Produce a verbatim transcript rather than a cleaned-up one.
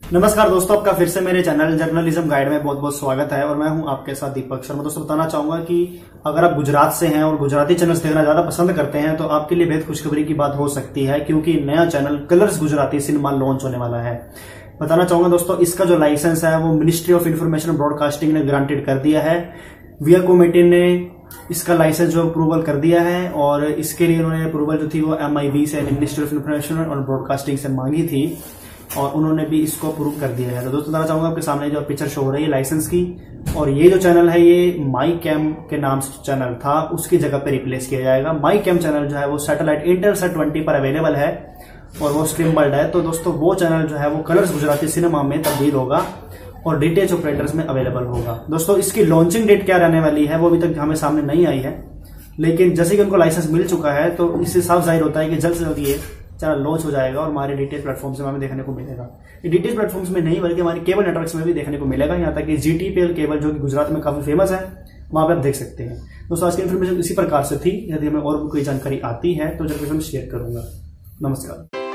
नमस्कार दोस्तों, आपका फिर से मेरे चैनल जर्नलिज्म गाइड में बहुत बहुत स्वागत है और मैं हूं आपके साथ दीपक शर्मा। दोस्तों बताना चाहूंगा कि अगर आप गुजरात से हैं और गुजराती चैनल्स देखना ज्यादा पसंद करते हैं तो आपके लिए बेहद खुशखबरी की बात हो सकती है, क्योंकि नया channel Colors Gujarati cinema launch होने वाला है। बताना चाहूंगा दोस्तों, इसका जो लाइसेंस है वो मिनिस्ट्री ऑफ इन्फॉर्मेशन ब्रॉडकास्टिंग ने ग्रांटेड कर दिया है। विया कमेटी ने इसका लाइसेंस जो अप्रूवल कर दिया है और इसके लिए उन्होंने अप्रूवल जो थी वो एम आई बी से, मिनिस्ट्री ऑफ इन्फॉर्मेशन और ब्रॉडकास्टिंग से मांगी थी और उन्होंने भी इसको अप्रूव कर दिया है। तो दोस्तों बताना चाहूंगा आपके सामने जो पिक्चर शो हो रही है लाइसेंस की, और ये जो चैनल है ये माई कैम के नाम से चैनल था उसकी जगह पे रिप्लेस किया जाएगा। माई कैम चैनल जो है वो सैटेलाइट इंटरसेट ट्वेंटी पर अवेलेबल है और वो स्ट्रीमबर्ड है। तो दोस्तों वो चैनल जो है वो कलर्स गुजराती सिनेमा में तब्दील होगा और डीटीएच ऑपरेटर्स में अवेलेबल होगा। दोस्तों इसकी लॉन्चिंग डेट क्या रहने वाली है वो अभी तक हमें सामने नहीं आई है, लेकिन जैसे कि उनको लाइसेंस मिल चुका है तो इससे साफ जाहिर होता है कि जल्द से जल्द ये चैनल लॉन्च हो जाएगा और हमारे डीटीएच प्लेटफॉर्म्स में हमें देखने को मिलेगा। ये डीटीएच प्लेटफॉर्म्स में नहीं बल्कि हमारे केबल नेटवर्क्स में भी देखने को मिलेगा। यहाँ तक कि जीटीपीएल केबल जो कि गुजरात में काफी फेमस है वहां पे आप देख सकते हैं। दोस्तों आज की इन्फॉर्मेशन इसी प्रकार से थी। यदि हमें और भी कोई जानकारी आती है तो जरूर हम शेयर करूंगा। नमस्कार।